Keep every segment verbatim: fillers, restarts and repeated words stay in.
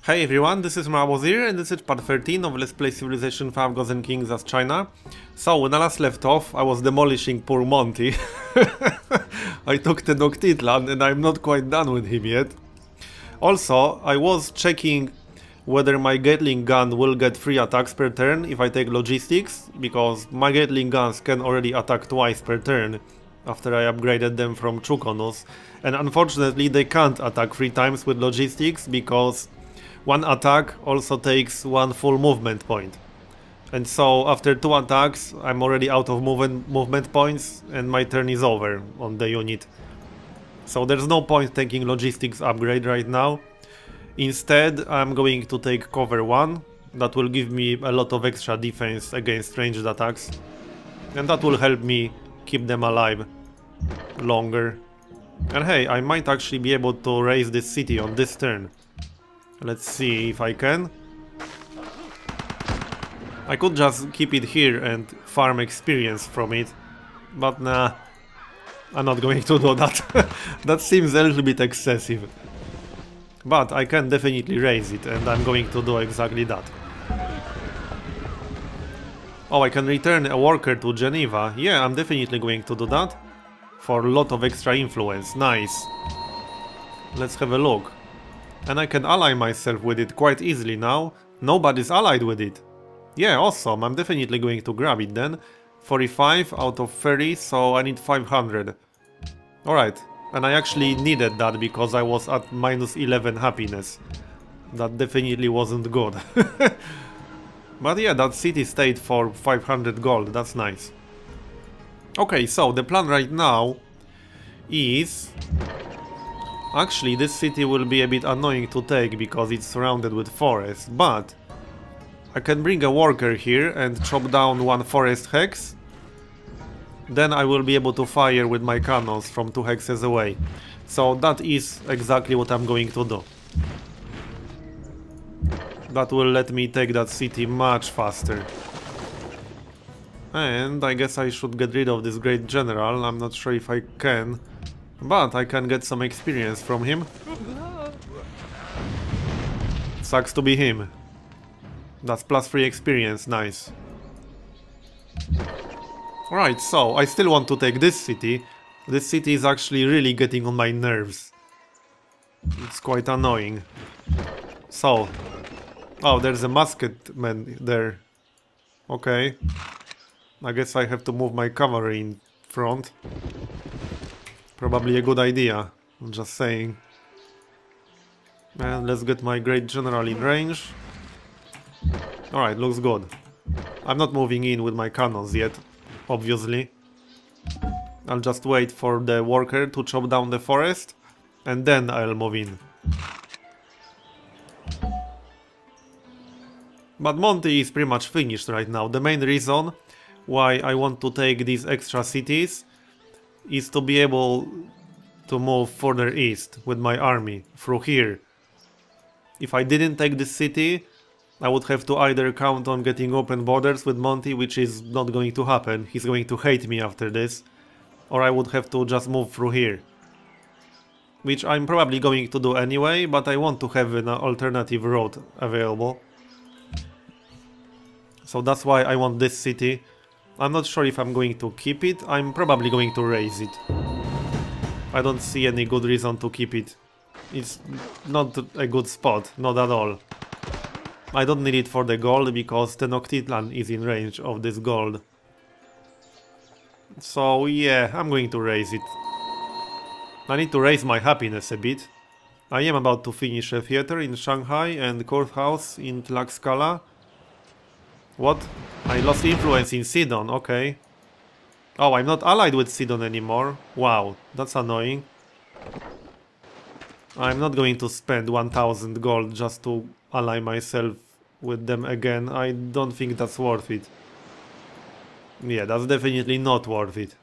Hey everyone, this is Mawazir and this is part thirteen of Let's Play Civilization five Gods and Kings as China. So, when I last left off, I was demolishing poor Monty. I took Tenochtitlan and I'm not quite done with him yet. Also, I was checking whether my Gatling gun will get three attacks per turn if I take logistics, because my Gatling guns can already attack twice per turn after I upgraded them from Chukonos, and unfortunately they can't attack three times with logistics because one attack also takes one full movement point. And so after two attacks I'm already out of movement, movement points and my turn is over on the unit. So there's no point taking logistics upgrade right now. Instead I'm going to take cover one. That will give me a lot of extra defense against ranged attacks. And that will help me keep them alive longer. And hey, I might actually be able to raise this city on this turn. Let's see if I can. I could just keep it here and farm experience from it, but nah, I'm not going to do that. That seems a little bit excessive. But I can definitely raise it, and I'm going to do exactly that. Oh, I can return a worker to Geneva. Yeah, I'm definitely going to do that. For a lot of extra influence. Nice. Let's have a look. And I can ally myself with it quite easily now. Nobody's allied with it. Yeah, awesome. I'm definitely going to grab it then. forty-five out of thirty, so I need five hundred. Alright. And I actually needed that because I was at minus eleven happiness. That definitely wasn't good. But yeah, that city stayed for five hundred gold. That's nice. Okay, so the plan right now is... Actually, this city will be a bit annoying to take because it's surrounded with forest, but I can bring a worker here and chop down one forest hex. Then I will be able to fire with my cannons from two hexes away. So that is exactly what I'm going to do. That will let me take that city much faster. And I guess I should get rid of this great general. I'm not sure if I can. But I can get some experience from him. Sucks to be him. That's plus three experience, nice. Right, so I still want to take this city. This city is actually really getting on my nerves. It's quite annoying. So... Oh, there's a musketman there. Okay. I guess I have to move my cavalry in front. Probably a good idea, I'm just saying. And let's get my great general in range. Alright, looks good. I'm not moving in with my cannons yet, obviously. I'll just wait for the worker to chop down the forest, and then I'll move in. But Monty is pretty much finished right now. The main reason why I want to take these extra cities is to be able to move further east with my army through here. If I didn't take this city, I would have to either count on getting open borders with Monty, which is not going to happen, he's going to hate me after this, or I would have to just move through here. Which I'm probably going to do anyway, but I want to have an alternative road available. So that's why I want this city. I'm not sure if I'm going to keep it, I'm probably going to raise it. I don't see any good reason to keep it. It's not a good spot, not at all. I don't need it for the gold because Tenochtitlan is in range of this gold. So yeah, I'm going to raise it. I need to raise my happiness a bit. I am about to finish a theater in Shanghai and courthouse in Tlaxcala. What? I lost influence in Sidon, okay. Oh, I'm not allied with Sidon anymore. Wow, that's annoying. I'm not going to spend one thousand gold just to ally myself with them again. I don't think that's worth it. Yeah, that's definitely not worth it.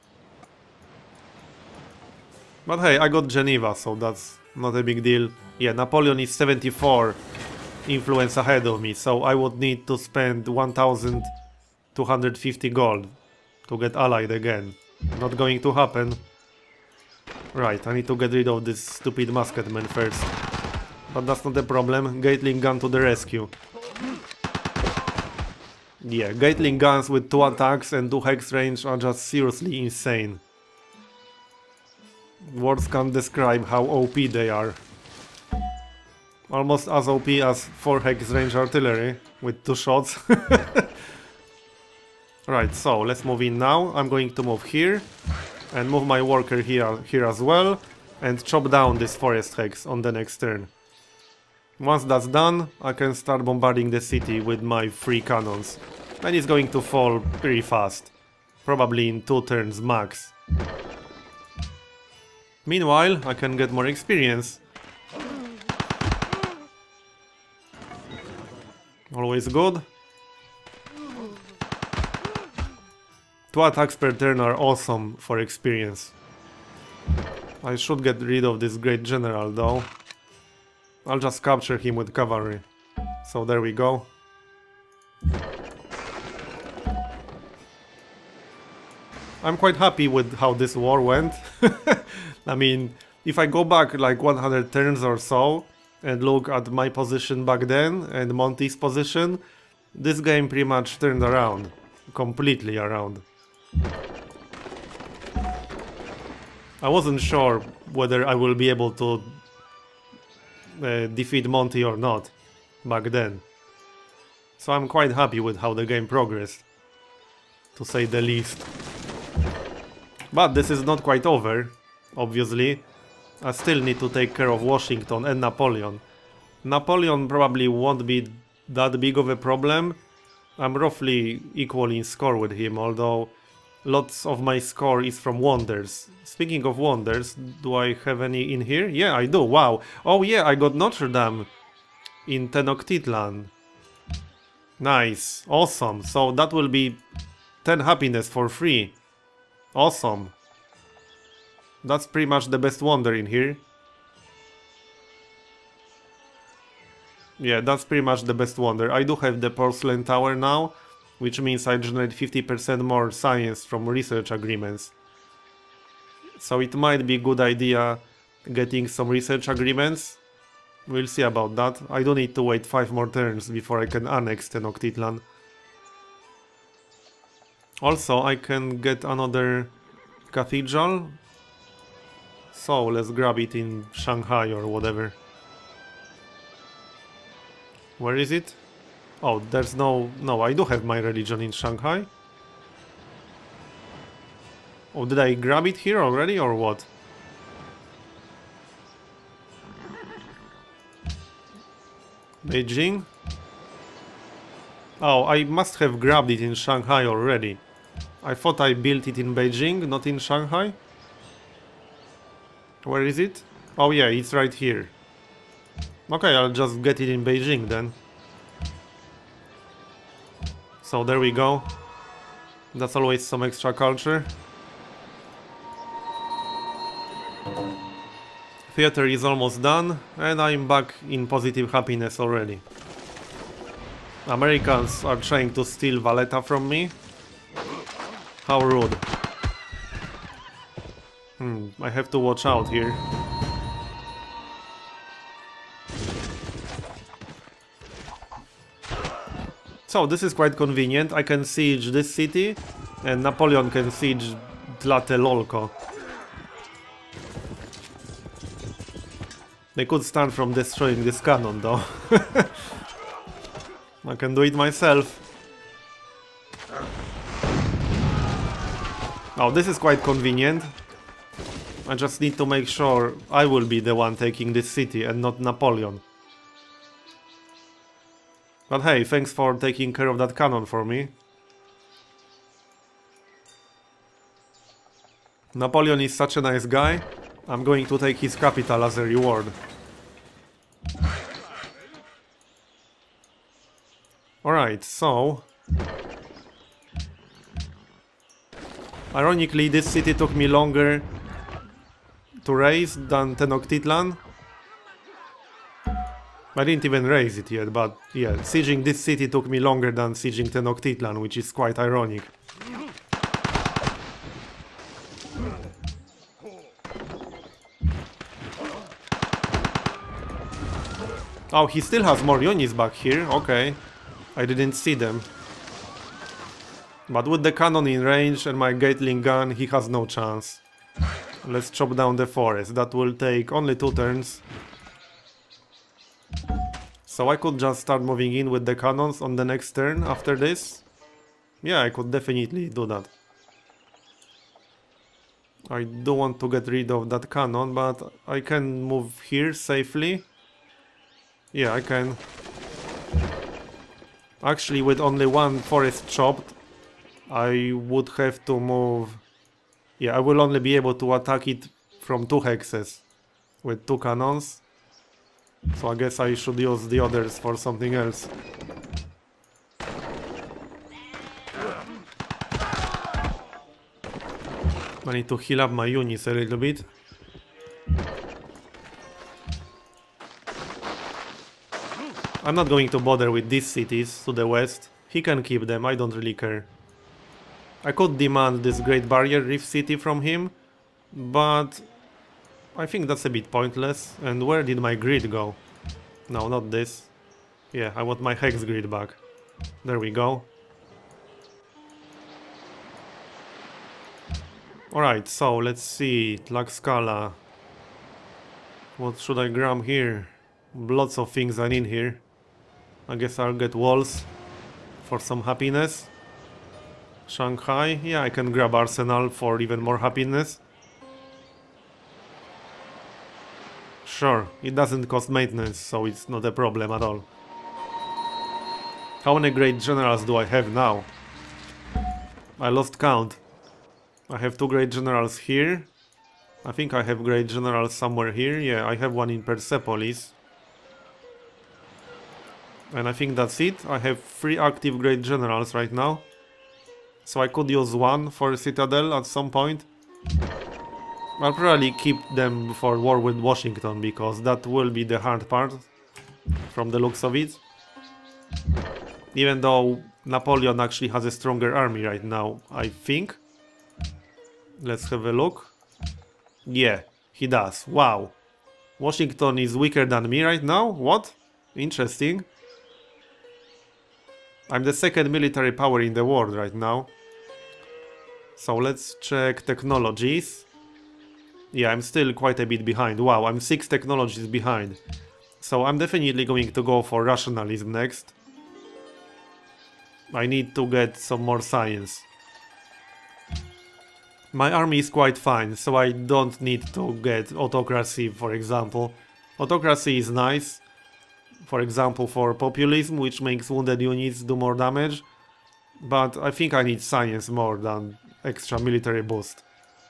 But hey, I got Geneva, so that's not a big deal. Yeah, Napoleon is seventy-four influence ahead of me, so I would need to spend one thousand two hundred fifty gold to get allied again. Not going to happen. Right, I need to get rid of this stupid musketman first. But that's not the problem. Gatling gun to the rescue. Yeah, Gatling guns with two attacks and two hex range are just seriously insane. Words can't describe how O P they are. Almost as O P as four hex range artillery with two shots. Right, so let's move in now. I'm going to move here and move my worker here, here as well and chop down this forest hex on the next turn. Once that's done, I can start bombarding the city with my three cannons. And it's going to fall pretty fast. Probably in two turns max. Meanwhile, I can get more experience. Always good. Two attacks per turn are awesome for experience. I should get rid of this great general though. I'll just capture him with cavalry. So there we go. I'm quite happy with how this war went. I mean, if I go back like one hundred turns or so and look at my position back then and Monty's position, this game pretty much turned around. Completely around. I wasn't sure whether I will be able to uh, defeat Monty or not back then. So I'm quite happy with how the game progressed, to say the least. But this is not quite over, obviously. I still need to take care of Washington and Napoleon. Napoleon probably won't be that big of a problem. I'm roughly equal in score with him, although lots of my score is from wonders. Speaking of wonders, do I have any in here? Yeah, I do, wow. Oh yeah, I got Notre Dame in Tenochtitlan. Nice, awesome. So that will be ten happiness for free. Awesome. That's pretty much the best wonder in here. Yeah, that's pretty much the best wonder. I do have the Porcelain Tower now, which means I generate fifty percent more science from research agreements. So it might be a good idea getting some research agreements. We'll see about that. I do need to wait five more turns before I can annex Tenochtitlan. Also, I can get another cathedral. So let's grab it in Shanghai or whatever. Where is it? Oh, there's no... No, I do have my religion in Shanghai. Oh, did I grab it here already or what? Beijing? Oh, I must have grabbed it in Shanghai already. I thought I built it in Beijing, not in Shanghai. Where is it? Oh yeah, it's right here. Okay, I'll just get it in Beijing then. So there we go. That's always some extra culture. Theater is almost done, and I'm back in positive happiness already. Americans are trying to steal Valletta from me. How rude. Hmm, I have to watch out here. So this is quite convenient. I can siege this city, and Napoleon can siege Tlatelolco. They could start from destroying this cannon though. I can do it myself. Oh, this is quite convenient. I just need to make sure I will be the one taking this city and not Napoleon. But hey, thanks for taking care of that cannon for me. Napoleon is such a nice guy. I'm going to take his capital as a reward. Alright, so... Ironically, this city took me longer to raise than Tenochtitlan. I didn't even raise it yet, but yeah, sieging this city took me longer than sieging Tenochtitlan, which is quite ironic. Oh, he still has more units back here. Okay. I didn't see them. But with the cannon in range and my Gatling gun, he has no chance. Let's chop down the forest. That will take only two turns. So I could just start moving in with the cannons on the next turn after this. Yeah, I could definitely do that. I do want to get rid of that cannon, but I can move here safely. Yeah, I can. Actually, with only one forest chopped, I would have to move... Yeah, I will only be able to attack it from two hexes with two cannons. So I guess I should use the others for something else. I need to heal up my units a little bit. I'm not going to bother with these cities to the west. He can keep them, I don't really care. I could demand this Great Barrier Reef city from him, but I think that's a bit pointless. And where did my grid go? No, not this. Yeah, I want my hex grid back. There we go. Alright, so let's see. Tlaxcala. What should I grab here? Lots of things I need here. I guess I'll get walls for some happiness. Shanghai, yeah, I can grab Arsenal for even more happiness. Sure, it doesn't cost maintenance, so it's not a problem at all. How many great generals do I have now? I lost count. I have two great generals here. I think I have great generals somewhere here. Yeah, I have one in Persepolis. And I think that's it. I have three active great generals right now. So I could use one for Citadel at some point. I'll probably keep them for war with Washington, because that will be the hard part from the looks of it. Even though Napoleon actually has a stronger army right now, I think. Let's have a look. Yeah, he does. Wow. Washington is weaker than me right now? What? Interesting. I'm the second military power in the world right now. So let's check technologies. Yeah, I'm still quite a bit behind. Wow, I'm six technologies behind. So I'm definitely going to go for rationalism next. I need to get some more science. My army is quite fine, so I don't need to get autocracy, for example. Autocracy is nice. For example, for populism, which makes wounded units do more damage. But I think I need science more than extra military boost.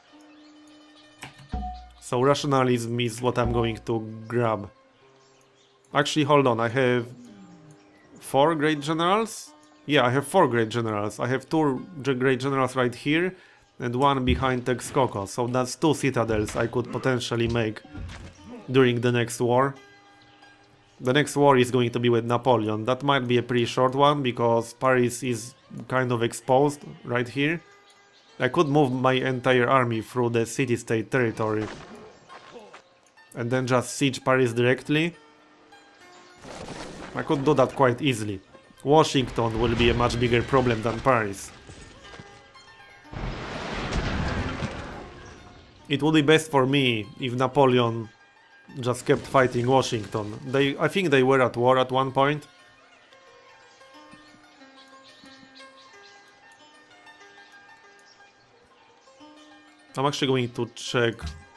So rationalism is what I'm going to grab. Actually, hold on, I have four great generals? Yeah, I have four great generals. I have two great generals right here and one behind Texcoco. So that's two citadels I could potentially make during the next war. The next war is going to be with Napoleon. That might be a pretty short one, because Paris is kind of exposed right here. I could move my entire army through the city-state territory and then just siege Paris directly. I could do that quite easily. Washington will be a much bigger problem than Paris. It would be best for me if Napoleon just kept fighting Washington. They, I think they were at war at one point. I'm actually going to check.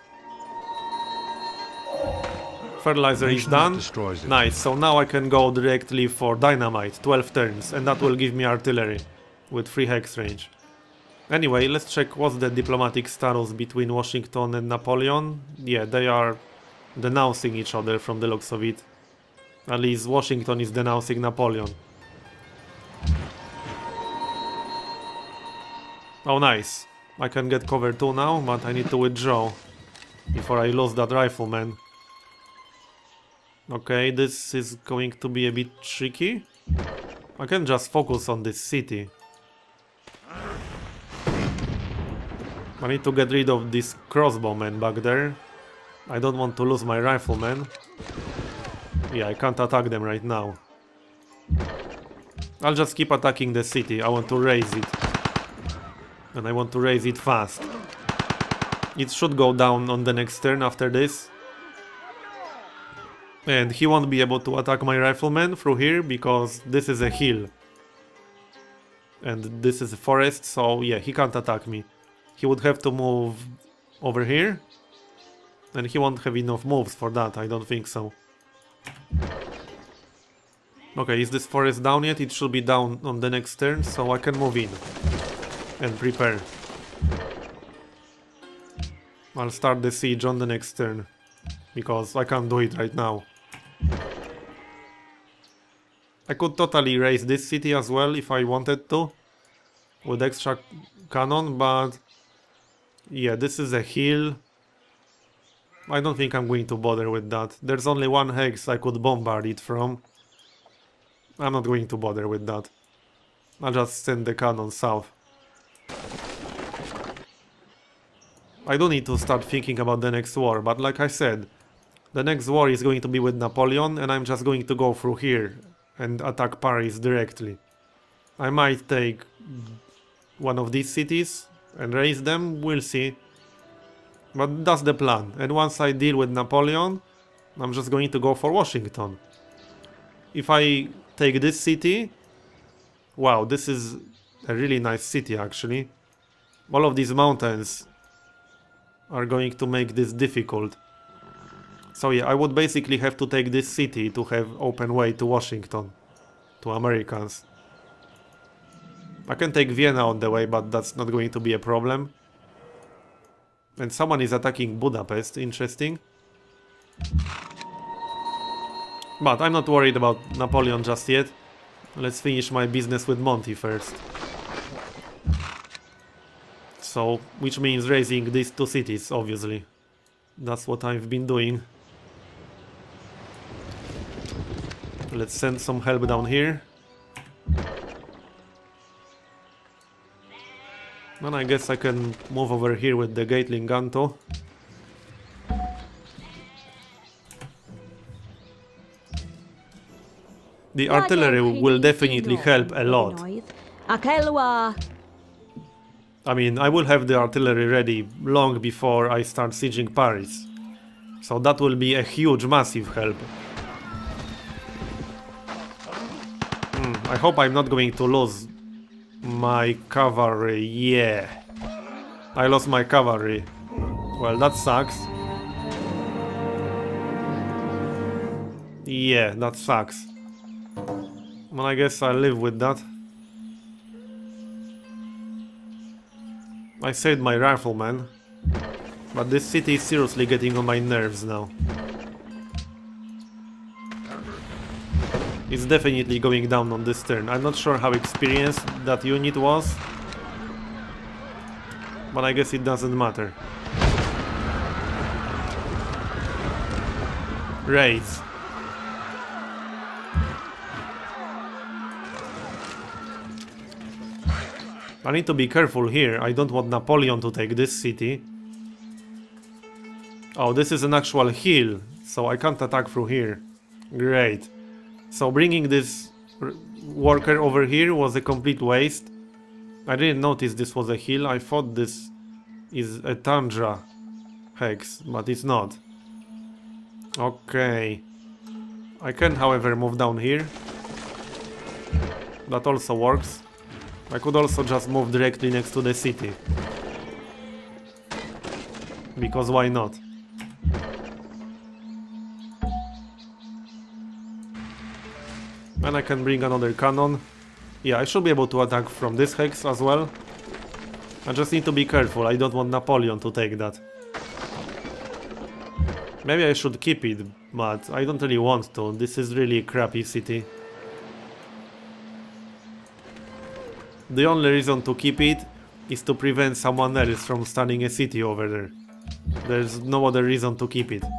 Fertilizer is done. Nice, so now I can go directly for dynamite, twelve turns, and that will give me artillery with free hex range. Anyway, let's check what's the diplomatic status between Washington and Napoleon. Yeah, they are denouncing each other from the looks of it. At least Washington is denouncing Napoleon. Oh, nice. I can get cover too now, but I need to withdraw before I lose that rifleman. Okay, this is going to be a bit tricky. I can just focus on this city. I need to get rid of this crossbowman back there. I don't want to lose my rifleman. Yeah, I can't attack them right now. I'll just keep attacking the city. I want to raise it. And I want to raise it fast. It should go down on the next turn after this. And he won't be able to attack my rifleman through here because this is a hill. And this is a forest, so yeah, he can't attack me. He would have to move over here. And he won't have enough moves for that, I don't think so. Okay, is this forest down yet? It should be down on the next turn, so I can move in. And prepare. I'll start the siege on the next turn. Because I can't do it right now. I could totally raise this city as well if I wanted to. With extra cannon, but... yeah, this is a hill. I don't think I'm going to bother with that. There's only one hex I could bombard it from. I'm not going to bother with that. I'll just send the cannon south. I do need to start thinking about the next war, but like I said, the next war is going to be with Napoleon, and I'm just going to go through here and attack Paris directly. I might take one of these cities and raise them, we'll see. But that's the plan, and once I deal with Napoleon, I'm just going to go for Washington. If I take this city... wow, this is a really nice city actually. All of these mountains are going to make this difficult. So yeah, I would basically have to take this city to have open way to Washington, to Americans. I can take Vienna on the way, but that's not going to be a problem. And someone is attacking Budapest, interesting. But I'm not worried about Napoleon just yet. Let's finish my business with Monty first. So, which means raising these two cities, obviously. That's what I've been doing. Let's send some help down here. And I guess I can move over here with the Gatling gun too. The artillery will definitely help a lot. I mean, I will have the artillery ready long before I start sieging Paris. So that will be a huge, massive help. Hmm, I hope I'm not going to lose my cavalry. Yeah. I lost my cavalry. Well, that sucks. Yeah, that sucks. Well, I guess I'll live with that. I saved my rifleman, but this city is seriously getting on my nerves now. It's definitely going down on this turn. I'm not sure how experienced that unit was, but I guess it doesn't matter. Raids. I need to be careful here. I don't want Napoleon to take this city. Oh, this is an actual hill, so I can't attack through here. Great. So bringing this worker over here was a complete waste. I didn't notice this was a hill. I thought this is a Tundra hex, but it's not. Okay. I can, however, move down here. That also works. I could also just move directly next to the city. Because why not? And I can bring another cannon. Yeah, I should be able to attack from this hex as well. I just need to be careful, I don't want Napoleon to take that. Maybe I should keep it, but I don't really want to. This is really a crappy city. The only reason to keep it is to prevent someone else from starting a city over there. There's no other reason to keep it.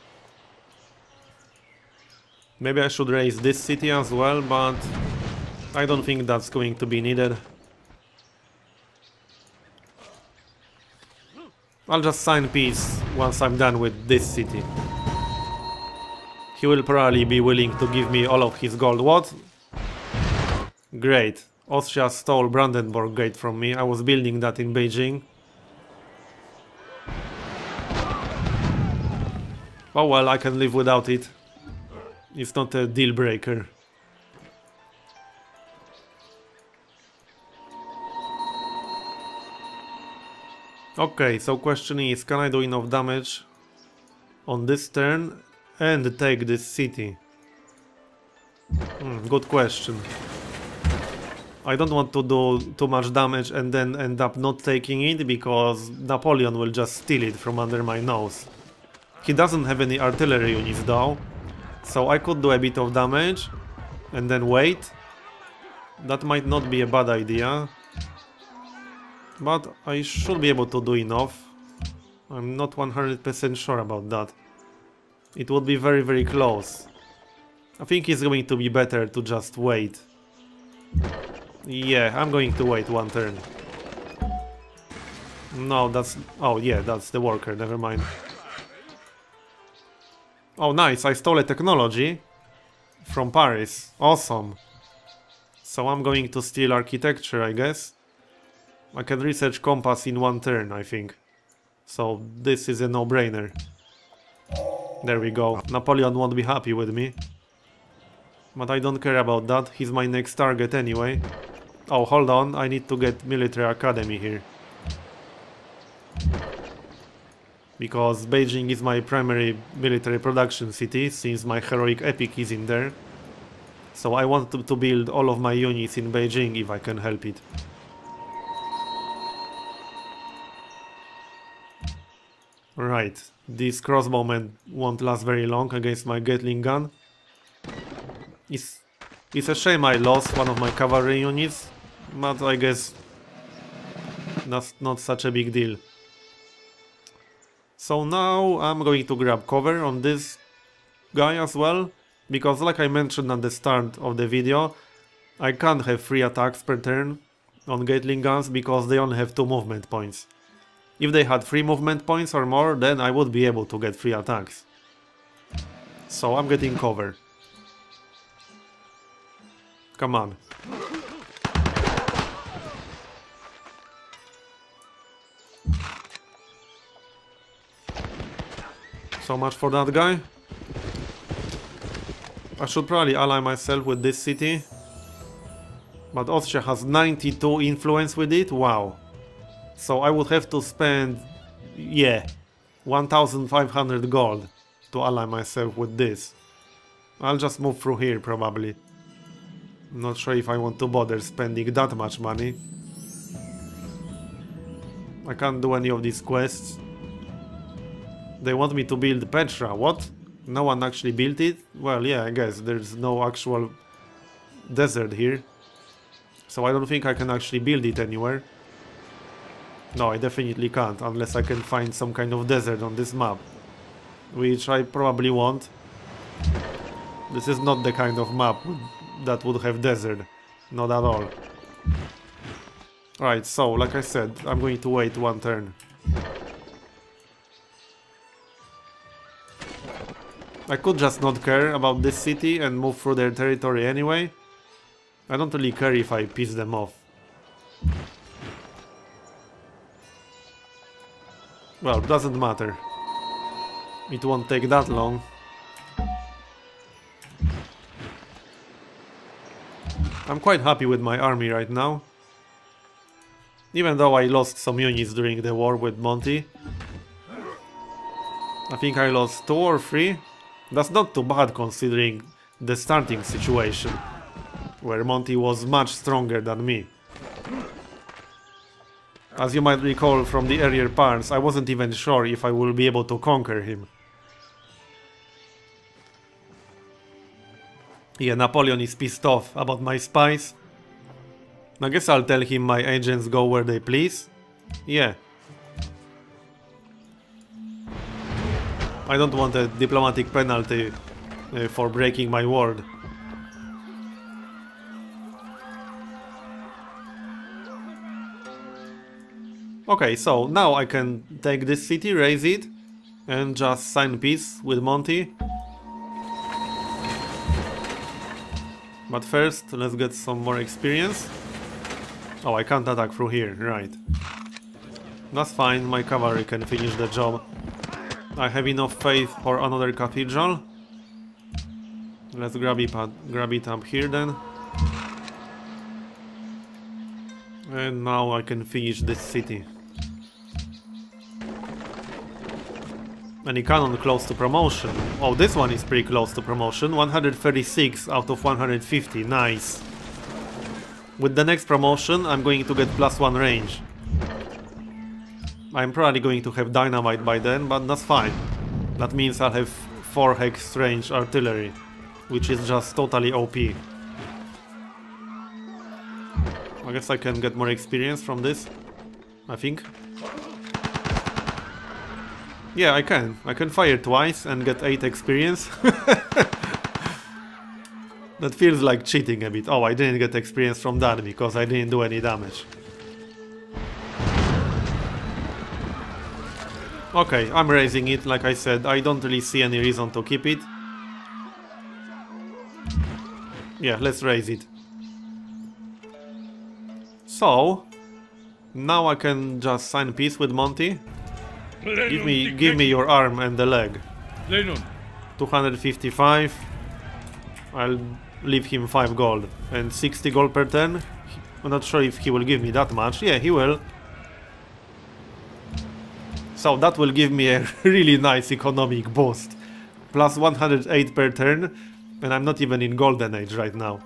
Maybe I should raise this city as well, but I don't think that's going to be needed. I'll just sign peace once I'm done with this city. He will probably be willing to give me all of his gold. What? Great. Austria stole Brandenburg Gate from me. I was building that in Beijing. Oh well, I can live without it. It's not a deal breaker. Okay, so question is, can I do enough damage on this turn and take this city? Hmm, good question. I don't want to do too much damage and then end up not taking it, because Napoleon will just steal it from under my nose. He doesn't have any artillery units though, so I could do a bit of damage and then wait. That might not be a bad idea. But I should be able to do enough. I'm not one hundred percent sure about that. It would be very very close. I think it's going to be better to just wait. Yeah, I'm going to wait one turn. No, that's... oh yeah, that's the worker, never mind. Oh nice, I stole a technology from Paris. Awesome. So I'm going to steal architecture, I guess. I can research compass in one turn, I think. So this is a no-brainer. There we go. Napoleon won't be happy with me. But I don't care about that. He's my next target anyway. Oh, hold on. I need to get military academy here. Because Beijing is my primary military production city, since my heroic epic is in there. So I want to, to build all of my units in Beijing if I can help it. Right, this crossbowman won't last very long against my Gatling gun. It's, it's a shame I lost one of my cavalry units, but I guess that's not such a big deal. So now I'm going to grab cover on this guy as well, because like I mentioned at the start of the video, I can't have three attacks per turn on Gatling guns because they only have two movement points. If they had three movement points or more, then I would be able to get three attacks. So I'm getting cover. Come on. So much for that guy. I should probably ally myself with this city. But Austria has ninety-two influence with it, wow. So I would have to spend, yeah, one thousand five hundred gold to ally myself with this. I'll just move through here probably. I'm not sure if I want to bother spending that much money. I can't do any of these quests. They want me to build Petra, what? No one actually built it? Well, yeah, I guess there's no actual desert here. So I don't think I can actually build it anywhere. No, I definitely can't, unless I can find some kind of desert on this map. Which I probably won't. This is not the kind of map that would have desert. Not at all. Alright, so, like I said, I'm going to wait one turn. I could just not care about this city and move through their territory anyway. I don't really care if I piss them off. Well, doesn't matter. It won't take that long. I'm quite happy with my army right now. Even though I lost some units during the war with Monty. I think I lost two or three. That's not too bad considering the starting situation, where Monty was much stronger than me. As you might recall from the earlier parts, I wasn't even sure if I will be able to conquer him. Yeah, Napoleon is pissed off about my spies. I guess I'll tell him my agents go where they please. Yeah. I don't want a diplomatic penalty uh, for breaking my word. Okay, so now I can take this city, raise it, and just sign peace with Monty. But first, let's get some more experience. Oh, I can't attack through here, right. That's fine, my cavalry can finish the job. I have enough faith for another cathedral. Let's grab it, grab it up here then. And now I can finish this city. Any cannon close to promotion. Oh, this one is pretty close to promotion. one hundred thirty-six out of one hundred fifty. Nice. With the next promotion, I'm going to get plus one range. I'm probably going to have dynamite by then, but that's fine. That means I'll have four hex range artillery, which is just totally O P. I guess I can get more experience from this, I think. Yeah, I can. I can fire twice and get eight experience. That feels like cheating a bit. Oh, I didn't get experience from that because I didn't do any damage. Okay, I'm raising it, like I said. I don't really see any reason to keep it. Yeah, let's raise it. So, now I can just sign peace with Monty. Give me, give me your arm and the leg. two hundred fifty-five. I'll leave him five gold and sixty gold per turn. I'm not sure if he will give me that much. Yeah, he will. So that will give me a really nice economic boost. Plus one hundred eight per turn, and I'm not even in Golden Age right now.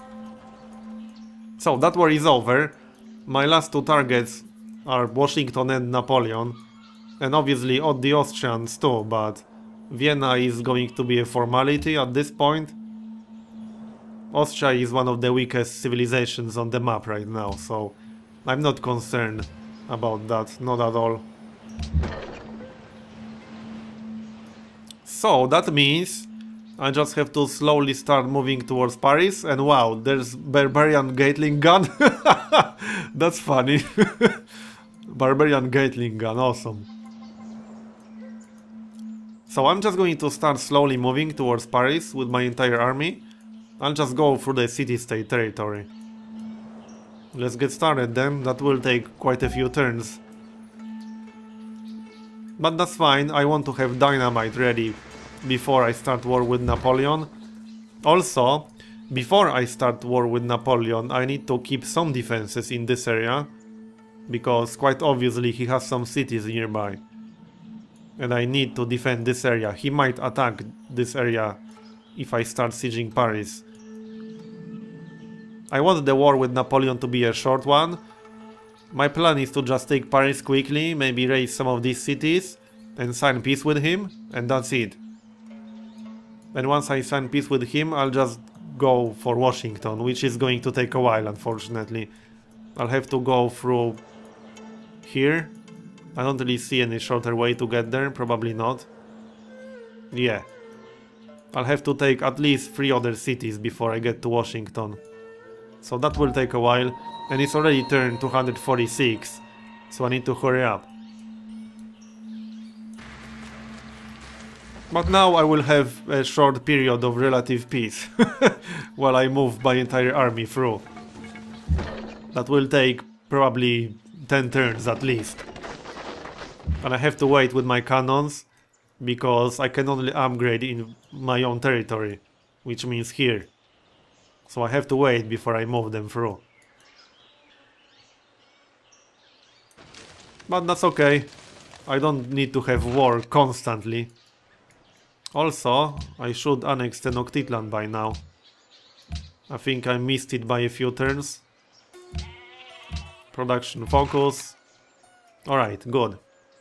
So that war is over. My last two targets are Washington and Napoleon. And obviously all the Austrians too, but Vienna is going to be a formality at this point. Austria is one of the weakest civilizations on the map right now, so I'm not concerned about that, not at all. So that means I just have to slowly start moving towards Paris, and wow, there's Barbarian Gatling gun. That's funny. Barbarian Gatling gun, awesome. So I'm just going to start slowly moving towards Paris with my entire army. I'll just go through the city-state territory. Let's get started then, that will take quite a few turns. But that's fine, I want to have dynamite ready before I start war with Napoleon. Also, before I start war with Napoleon, I need to keep some defenses in this area, because quite obviously he has some cities nearby. And I need to defend this area. He might attack this area if I start sieging Paris. I want the war with Napoleon to be a short one. My plan is to just take Paris quickly, maybe raise some of these cities, and sign peace with him, and that's it. And once I sign peace with him, I'll just go for Washington, which is going to take a while, unfortunately. I'll have to go through here. I don't really see any shorter way to get there, probably not. Yeah. I'll have to take at least three other cities before I get to Washington. So that will take a while, and it's already turned two hundred forty-six, so I need to hurry up. But now I will have a short period of relative peace, while I move my entire army through. That will take probably ten turns at least. And I have to wait with my cannons, because I can only upgrade in my own territory, which means here. So I have to wait before I move them through. But that's okay. I don't need to have war constantly. Also, I should annex Tenochtitlan by now. I think I missed it by a few turns. Production focus. Alright, good.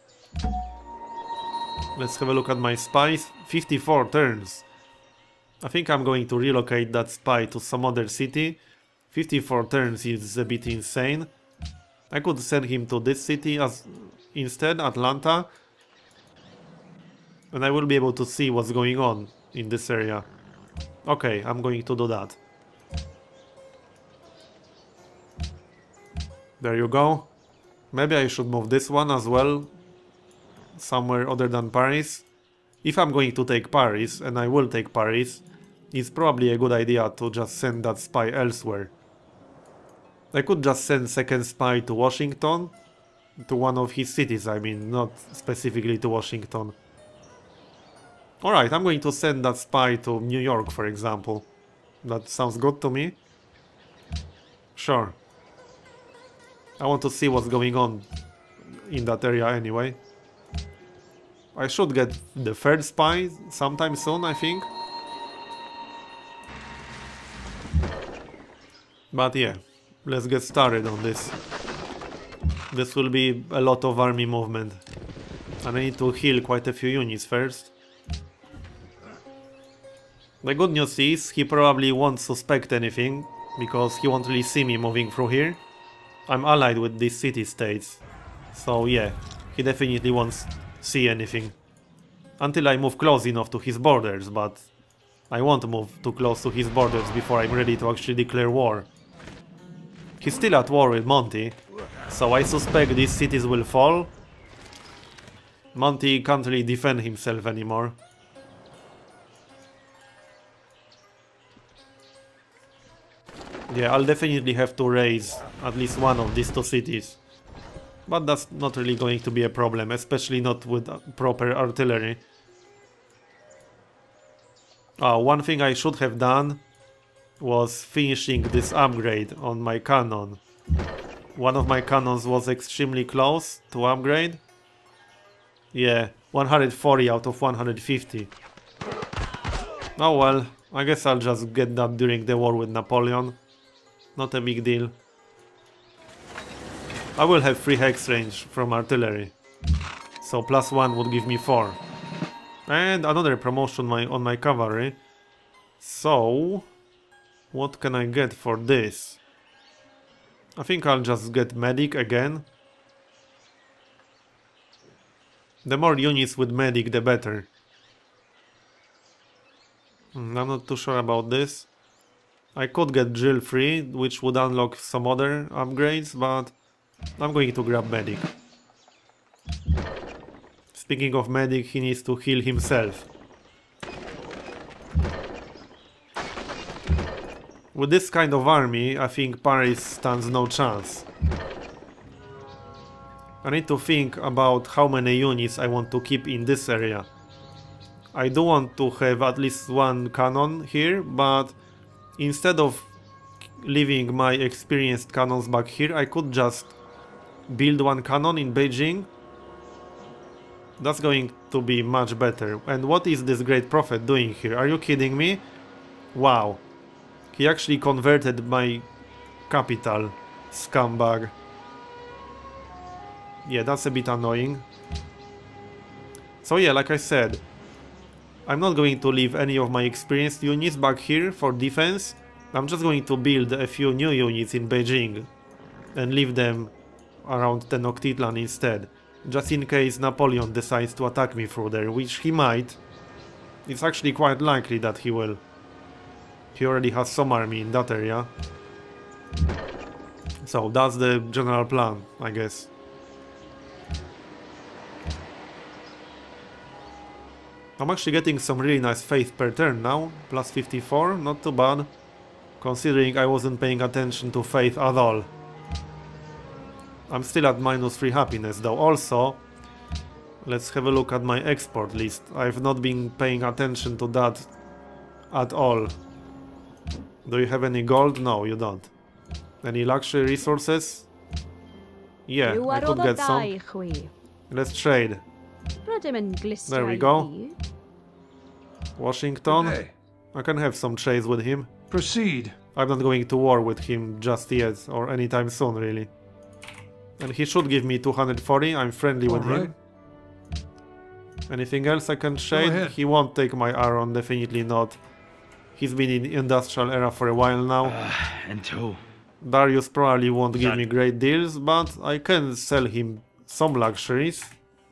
Let's have a look at my spies. fifty-four turns. I think I'm going to relocate that spy to some other city. fifty-four turns is a bit insane. I could send him to this city as instead, Atlanta. And I will be able to see what's going on in this area. Okay, I'm going to do that. There you go. Maybe I should move this one as well, somewhere other than Paris. If I'm going to take Paris, and I will take Paris, it's probably a good idea to just send that spy elsewhere. I could just send second spy to Washington, to one of his cities, I mean, not specifically to Washington. Alright, I'm going to send that spy to New York, for example. That sounds good to me. Sure. I want to see what's going on in that area anyway. I should get the third spy sometime soon, I think. But yeah, let's get started on this. This will be a lot of army movement. And I need to heal quite a few units first. The good news is, he probably won't suspect anything, because he won't really see me moving through here. I'm allied with these city-states, so yeah, he definitely won't see anything. Until I move close enough to his borders, but I won't move too close to his borders before I'm ready to actually declare war. He's still at war with Monty, so I suspect these cities will fall. Monty can't really defend himself anymore. Yeah, I'll definitely have to raise at least one of these two cities. But that's not really going to be a problem, especially not with proper artillery. Uh, one thing I should have done was finishing this upgrade on my cannon. One of my cannons was extremely close to upgrade. Yeah, one hundred forty out of one hundred fifty. Oh well, I guess I'll just get that during the war with Napoleon. Not a big deal. I will have free hex range from artillery, so plus one would give me four. And another promotion my, on my cavalry. So, what can I get for this? I think I'll just get medic again. The more units with medic, the better. I'm not too sure about this. I could get drill free, which would unlock some other upgrades, but I'm going to grab medic. Speaking of medic, he needs to heal himself. With this kind of army, I think Paris stands no chance. I need to think about how many units I want to keep in this area. I do want to have at least one cannon here, but instead of leaving my experienced cannons back here, I could just build one cannon in Beijing. That's going to be much better. And what is this great prophet doing here? Are you kidding me? Wow. He actually converted my capital, scumbag. Yeah, that's a bit annoying. So yeah, like I said, I'm not going to leave any of my experienced units back here for defense. I'm just going to build a few new units in Beijing and leave them around Tenochtitlan instead, just in case Napoleon decides to attack me through there, which he might. It's actually quite likely that he will. He already has some army in that area. So that's the general plan, I guess. I'm actually getting some really nice faith per turn now, plus fifty-four, not too bad, considering I wasn't paying attention to faith at all. I'm still at minus three happiness though. Also, let's have a look at my export list. I've not been paying attention to that at all. Do you have any gold? No, you don't. Any luxury resources? Yeah, I could get some. Let's trade. There we go. Washington. Hey. I can have some trades with him. Proceed. I'm not going to war with him just yet, or anytime soon, really. And he should give me two hundred forty, I'm friendly with All right. him. Anything else I can trade? ahead. He won't take my iron, definitely not. He's been in industrial era for a while now. Uh, and two. Darius probably won't give That- me great deals, but I can sell him some luxuries.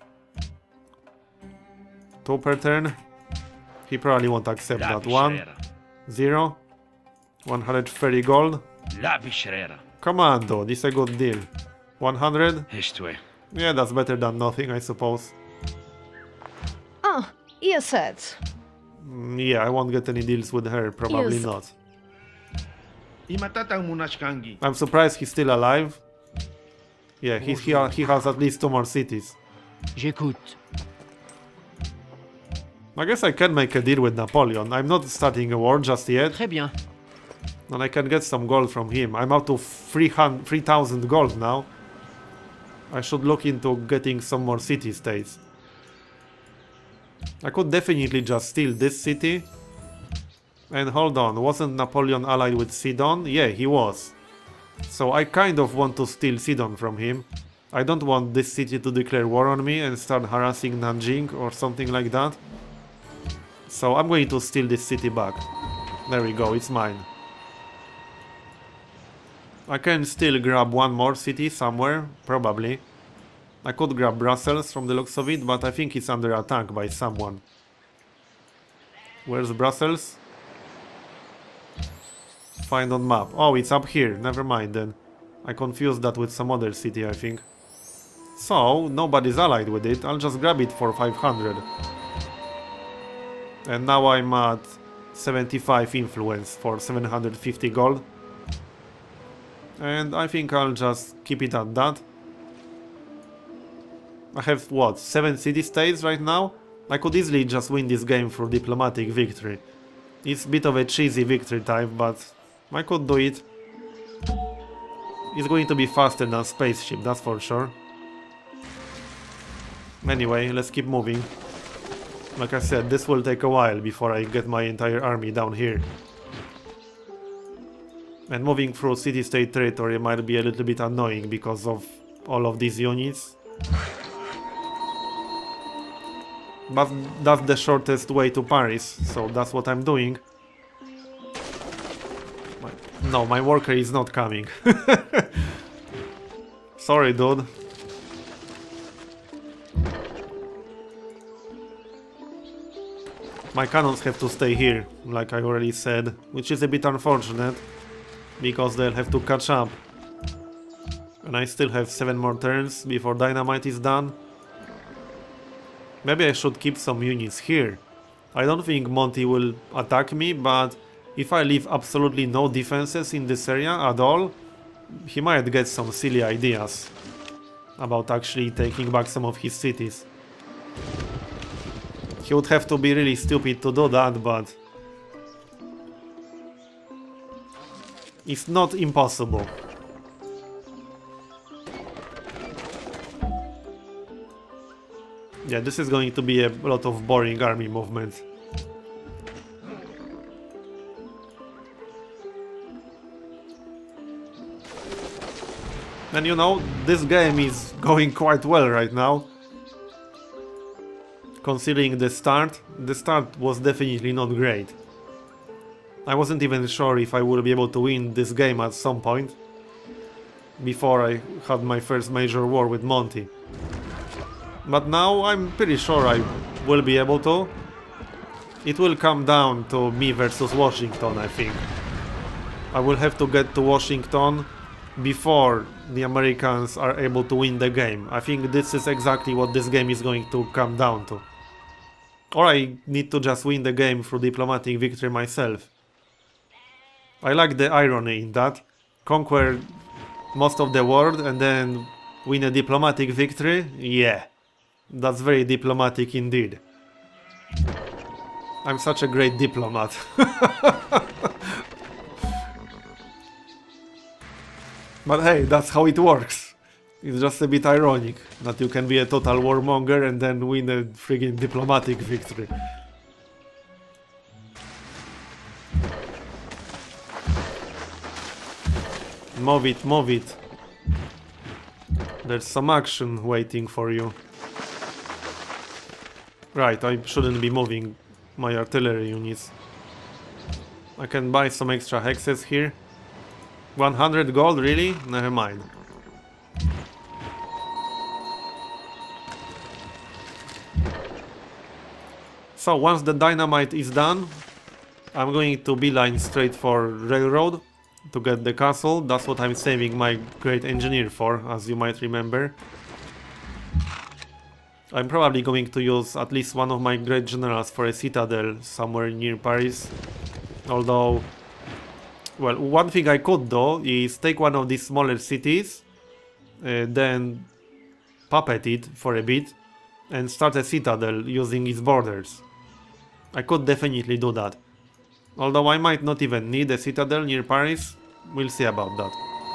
Two per turn. He probably won't accept La that one. Viscerera. Zero. one hundred thirty gold. La Viscerera. Come on, dude, it's a good deal. one hundred? Ești. Yeah, that's better than nothing, I suppose. Ah, ihr seid. Mm, yeah, I won't get any deals with her, probably Yes. not. Imatata munashkangi. I'm surprised he's still alive. Yeah, he, he, he has at least two more cities. J'écoute. I guess I can make a deal with Napoleon. I'm not starting a war just yet, Très bien. and I can get some gold from him. I'm up to three thousand gold now. I should look into getting some more city-states. I could definitely just steal this city. And hold on, wasn't Napoleon allied with Sidon? Yeah, he was. So I kind of want to steal Sidon from him. I don't want this city to declare war on me and start harassing Nanjing or something like that. So I'm going to steal this city back. There we go, it's mine. I can still grab one more city somewhere, probably. I could grab Brussels from the looks of it, but I think it's under attack by someone. Where's Brussels? Find on map. Oh, it's up here. Never mind then. I confused that with some other city, I think. So, nobody's allied with it. I'll just grab it for five hundred. And now I'm at seventy-five influence for seven hundred fifty gold. And I think I'll just keep it at that. I have, what, seven city-states right now? I could easily just win this game through diplomatic victory. It's a bit of a cheesy victory type, but I could do it. It's going to be faster than spaceship, that's for sure. Anyway, let's keep moving. Like I said, this will take a while before I get my entire army down here. And moving through city-state territory might be a little bit annoying because of all of these units. But that's the shortest way to Paris, so that's what I'm doing. No, my worker is not coming. Sorry, dude. My cannons have to stay here, like I already said, which is a bit unfortunate, because they'll have to catch up. And I still have seven more turns before dynamite is done. Maybe I should keep some units here. I don't think Monty will attack me, but if I leave absolutely no defenses in this area at all, he might get some silly ideas about actually taking back some of his cities. He would have to be really stupid to do that, but it's not impossible. Yeah, this is going to be a lot of boring army movement. And you know, this game is going quite well right now. Considering the start, the start was definitely not great. I wasn't even sure if I would be able to win this game at some point, before I had my first major war with Monty. But now I'm pretty sure I will be able to. It will come down to me versus Washington, I think. I will have to get to Washington before the Americans are able to win the game. I think this is exactly what this game is going to come down to. Or I need to just win the game through diplomatic victory myself. I like the irony in that. Conquer most of the world and then win a diplomatic victory? Yeah. That's very diplomatic indeed. I'm such a great diplomat. But hey, that's how it works. It's just a bit ironic that you can be a total warmonger and then win a friggin' diplomatic victory. Move it, move it. There's some action waiting for you. Right, I shouldn't be moving my artillery units. I can buy some extra hexes here. one hundred gold, really? Never mind. So once the dynamite is done, I'm going to beeline straight for railroad to get the castle. That's what I'm saving my great engineer for, as you might remember. I'm probably going to use at least one of my great generals for a citadel somewhere near Paris. Although, well, one thing I could do is take one of these smaller cities, uh, then puppet it for a bit, and start a citadel using its borders. I could definitely do that. Although I might not even need a citadel near Paris, we'll see about that.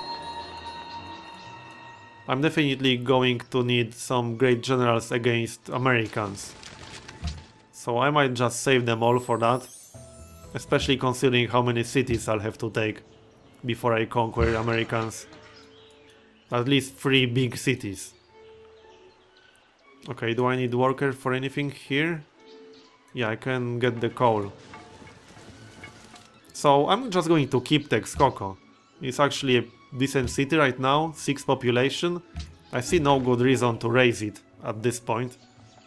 I'm definitely going to need some great generals against Americans. So I might just save them all for that. Especially considering how many cities I'll have to take before I conquer Americans. At least three big cities. Okay, do I need worker for anything here? Yeah, I can get the coal. So I'm just going to keep Texcoco. It's actually a decent city right now, six population. I see no good reason to raise it at this point.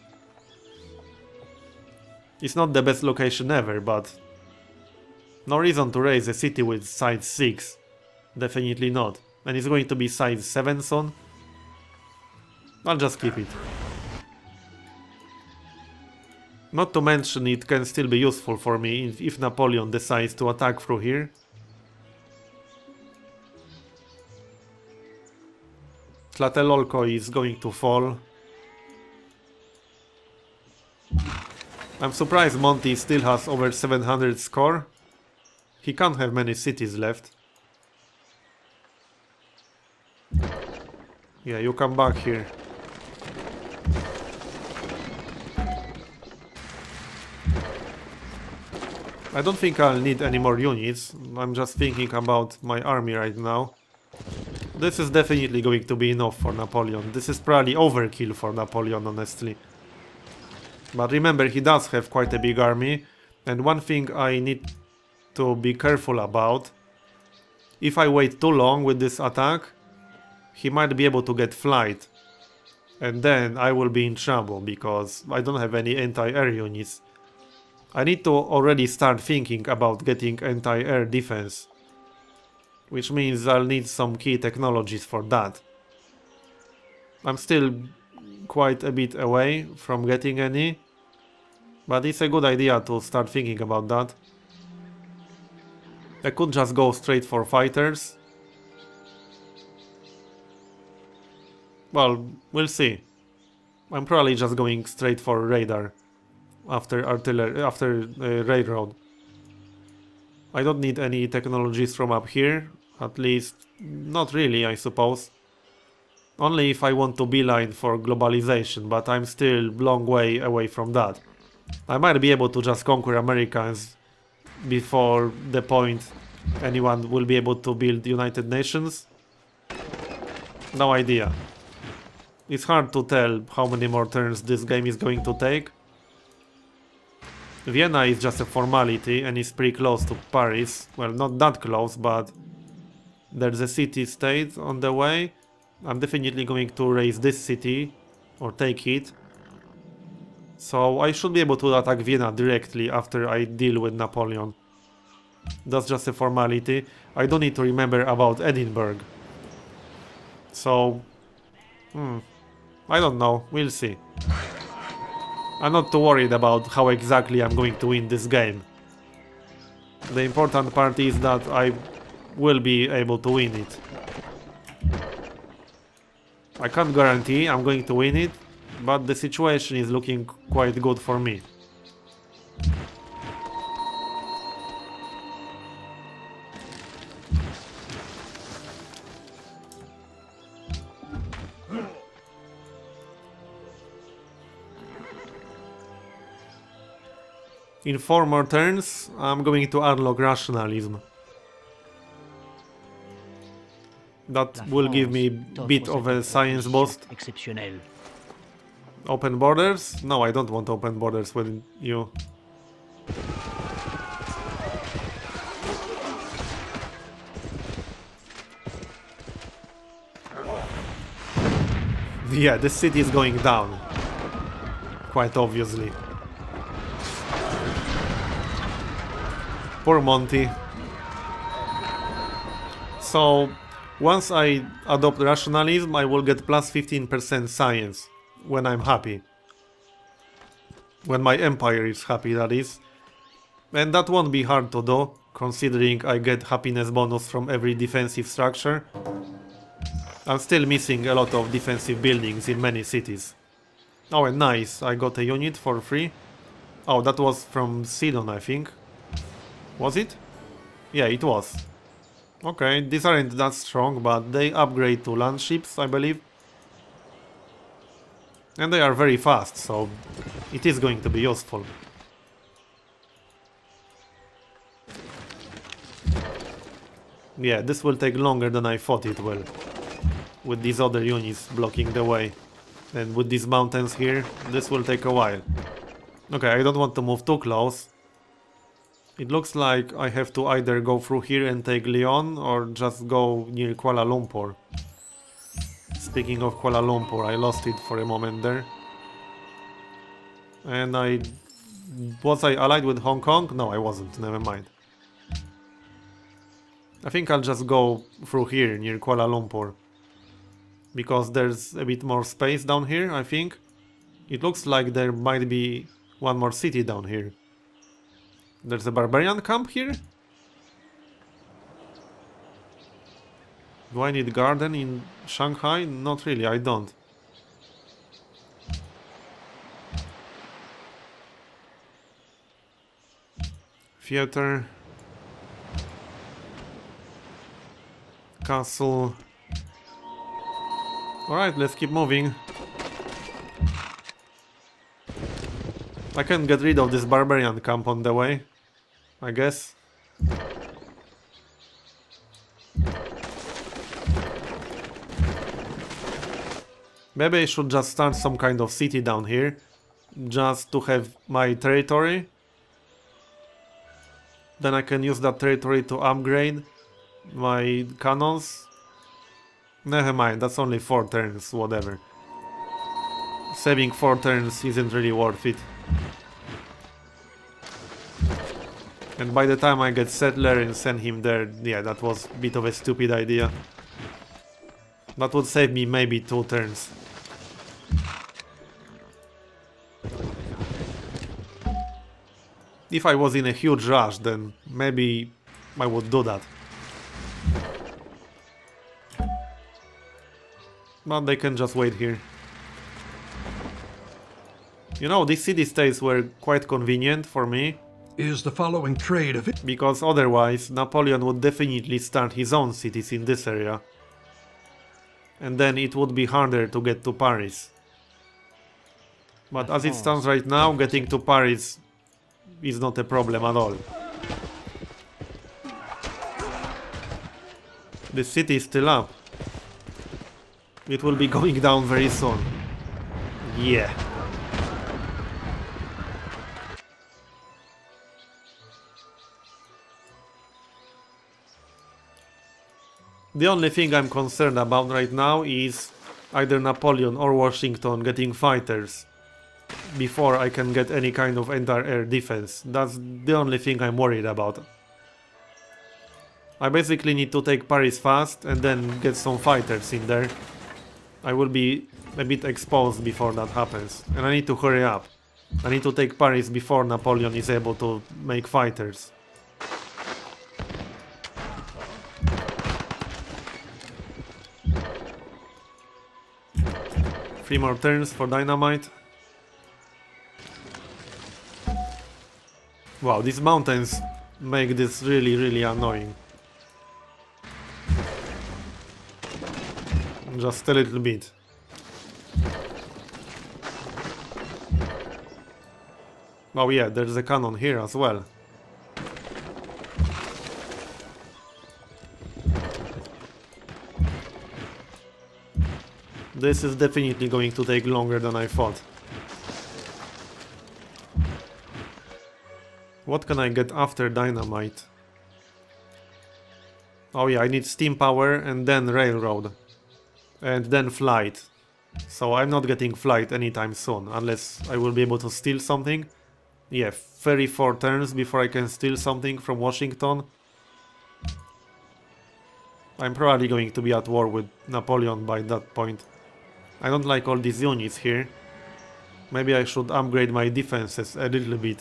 It's not the best location ever, but no reason to raise a city with size six. Definitely not. And it's going to be size seven soon. I'll just keep it. Not to mention it can still be useful for me if, if Napoleon decides to attack through here. Tlatelolco is going to fall. I'm surprised Monty still has over seven hundred score. He can't have many cities left. Yeah, you come back here. I don't think I'll need any more units. I'm just thinking about my army right now. This is definitely going to be enough for Napoleon. This is probably overkill for Napoleon, honestly. But remember, he does have quite a big army. And one thing I need to be careful about. If I wait too long with this attack, he might be able to get flight. And then I will be in trouble, because I don't have any anti-air units. I need to already start thinking about getting anti-air defense. Which means I'll need some key technologies for that. I'm still quite a bit away from getting any. But it's a good idea to start thinking about that. I could just go straight for fighters. Well, we'll see. I'm probably just going straight for radar. After artillery, after uh, railroad. I don't need any technologies from up here. At least, not really, I suppose. Only if I want to beeline for globalization, but I'm still long way away from that. I might be able to just conquer Americans before the point anyone will be able to build United Nations. No idea. It's hard to tell how many more turns this game is going to take. Vienna is just a formality and is pretty close to Paris. Well, not that close, but there's a city-state on the way. I'm definitely going to raise this city, or take it. So I should be able to attack Vienna directly after I deal with Napoleon. That's just a formality. I don't need to remember about Edinburgh. So, hmm, I don't know, we'll see. I'm not too worried about how exactly I'm going to win this game. The important part is that I will be able to win it. I can't guarantee I'm going to win it, but the situation is looking quite good for me. In four more turns, I'm going to unlock rationalism. That will give me a bit of a science boost. Open borders? No, I don't want open borders with you. Yeah, this city is going down. Quite obviously. Poor Monty. So, once I adopt rationalism, I will get plus fifteen percent science when I'm happy. When my empire is happy, that is. And that won't be hard to do, considering I get happiness bonus from every defensive structure. I'm still missing a lot of defensive buildings in many cities. Oh, and nice, I got a unit for free. Oh, that was from Sidon, I think. Was it? Yeah, it was. Okay, these aren't that strong, but they upgrade to land ships, I believe. And they are very fast, so it is going to be useful. Yeah, this will take longer than I thought it will, with these other units blocking the way. And with these mountains here, this will take a while. Okay, I don't want to move too close. It looks like I have to either go through here and take Lyon, or just go near Kuala Lumpur. Speaking of Kuala Lumpur, I lost it for a moment there. And I... Was I allied with Hong Kong? No, I wasn't, never mind. I think I'll just go through here, near Kuala Lumpur. Because there's a bit more space down here, I think. It looks like there might be one more city down here. There's a barbarian camp here? Do I need garden in Shanghai? Not really, I don't. Theater. Castle. Alright, let's keep moving. I can get rid of this barbarian camp on the way, I guess. Maybe I should just start some kind of city down here, just to have my territory. Then I can use that territory to upgrade my cannons. Never mind, that's only four turns, whatever. Saving four turns isn't really worth it. And by the time I get settler and send him there, yeah, that was a bit of a stupid idea. That would save me maybe two turns. If I was in a huge rush, then maybe I would do that. But they can just wait here. You know, these city-states were quite convenient for me. Is the following trade of it? Because otherwise, Napoleon would definitely start his own cities in this area. And then it would be harder to get to Paris. But as it stands right now, getting to Paris is not a problem at all. The city is still up. It will be going down very soon. Yeah. The only thing I'm concerned about right now is either Napoleon or Washington getting fighters before I can get any kind of anti-air defense. That's the only thing I'm worried about. I basically need to take Paris fast and then get some fighters in there. I will be a bit exposed before that happens, and I need to hurry up. I need to take Paris before Napoleon is able to make fighters. Three more turns for dynamite. Wow, these mountains make this really, really annoying. Just a little bit. Oh yeah, there's a cannon here as well. This is definitely going to take longer than I thought. What can I get after dynamite? Oh yeah, I need steam power and then railroad. And then flight. So I'm not getting flight anytime soon, unless I will be able to steal something. Yeah, thirty-four turns before I can steal something from Washington. I'm probably going to be at war with Napoleon by that point. I don't like all these units here. Maybe I should upgrade my defenses a little bit.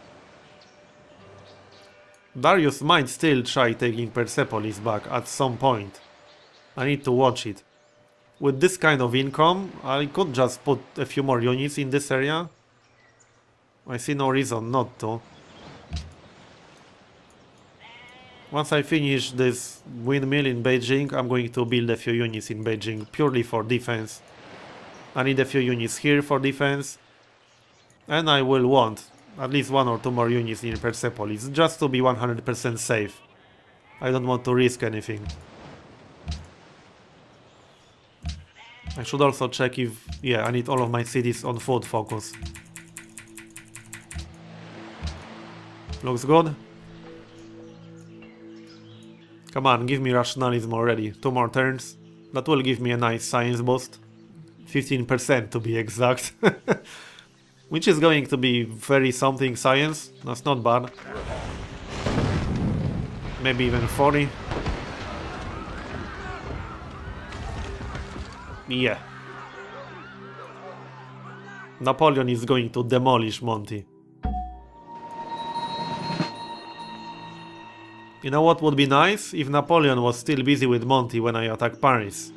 Darius might still try taking Persepolis back at some point. I need to watch it. With this kind of income, I could just put a few more units in this area. I see no reason not to. Once I finish this windmill in Beijing, I'm going to build a few units in Beijing purely for defense. I need a few units here for defense. And I will want at least one or two more units in Persepolis, just to be one hundred percent safe. I don't want to risk anything. I should also check if... yeah, I need all of my cities on food focus. Looks good. Come on, give me rationalism already. Two more turns. That will give me a nice science boost. fifteen percent to be exact. Which is going to be very something science. That's not bad. Maybe even forty. Yeah. Napoleon is going to demolish Monty. You know what would be nice? If Napoleon was still busy with Monty when I attack Paris.